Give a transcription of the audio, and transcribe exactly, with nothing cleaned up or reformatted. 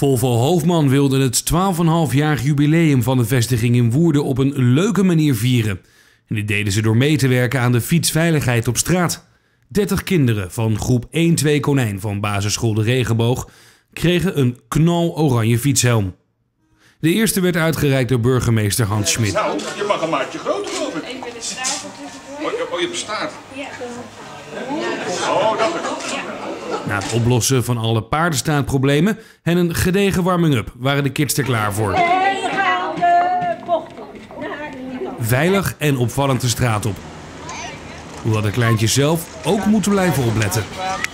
Volvo Hoofdman wilde het twaalf komma vijf jarig jubileum van de vestiging in Woerden op een leuke manier vieren. En dit deden ze door mee te werken aan de fietsveiligheid op straat. dertig kinderen van groep één twee Konijn van basisschool De Regenboog kregen een knaloranje fietshelm. De eerste werd uitgereikt door burgemeester Hans Schmid. Nou, je mag een maatje groter, geloof ik. Even de straat Oh, je, oh, je bestaat. Ja. Oh, dat is het. Na het oplossen van alle paardenstaatproblemen en een gedegen warming-up waren de kids er klaar voor. Veilig en opvallend de straat op. Hoewel de kleintjes zelf ook moeten blijven opletten.